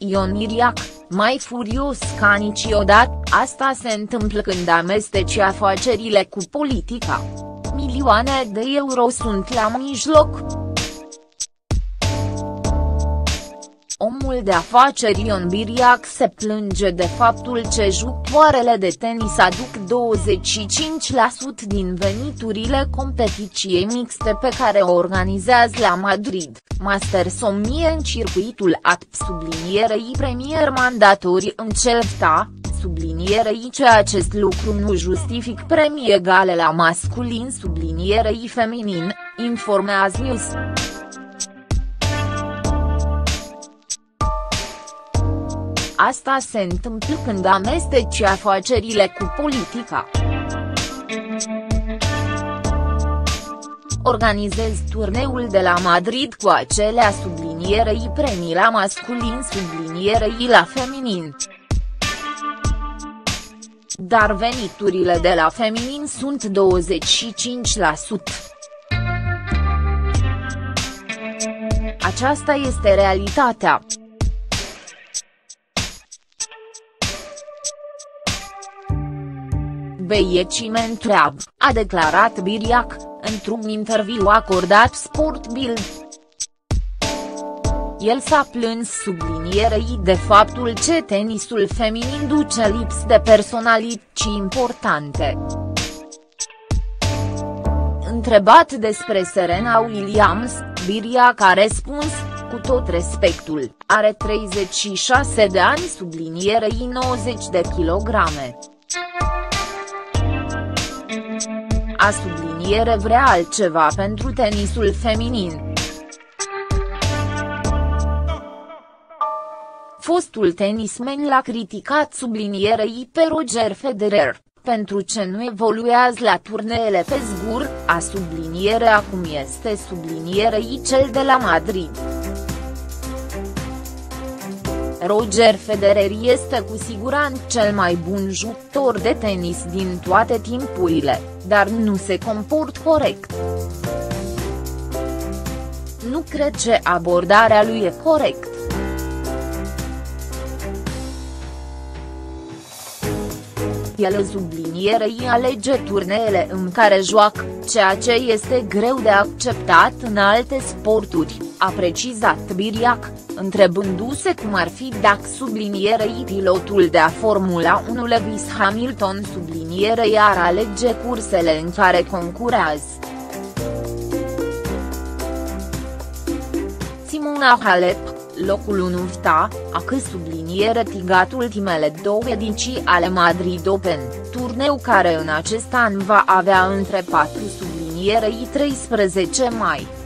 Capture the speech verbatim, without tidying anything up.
Ion Biriac, mai furios ca niciodată, asta se întâmplă când amesteci afacerile cu politica. Milioane de euro sunt la mijloc. Omul de afaceri Ion Biriac se plânge de faptul că jucătoarele de tenis aduc douăzeci și cinci la sută din veniturile competiției mixte pe care o organizează la Madrid, Masters o mie în circuitul A T P sublinierei premier mandatori în Celta, sublinierei că acest lucru nu justific premii egale la masculin sublinierei feminin, informează News. Asta se întâmplă când amesteci afacerile cu politica. Organizezi turneul de la Madrid cu acelea sublinierei premii la masculin sublinierei la feminin. Dar veniturile de la feminin sunt douăzeci și cinci la sută. Aceasta este realitatea. Băieții mă întreabă, a declarat Biriac, într-un interviu acordat Sport Bild. El s-a plâns sublinierei de faptul că tenisul feminin duce lipsă de personalități importante. Întrebat despre Serena Williams, Biriac a răspuns, cu tot respectul, are treizeci și șase de ani sublinierei nouăzeci de kilograme. A subliniere vrea altceva pentru tenisul feminin. Fostul tenismen l-a criticat sublinierei pe Roger Federer, pentru ce nu evoluează la turneele pe zgur, a subliniere acum este sublinierei cel de la Madrid. Roger Federer este cu siguranță cel mai bun jucător de tenis din toate timpurile, dar nu se comportă corect. Nu cred că abordarea lui e corectă. El sublinierei alege turneele în care joacă, ceea ce este greu de acceptat în alte sporturi, a precizat Biriac, întrebându-se cum ar fi dacă sublinierei pilotul de a Formula unu Lewis Hamilton sublinierei ar alege cursele în care concurează. Simona Halep, locul unu V T A, a că subliniere tigat ultimele două ediții ale Madrid Open, turneu care în acest an va avea între patru sublinierei treisprezece mai.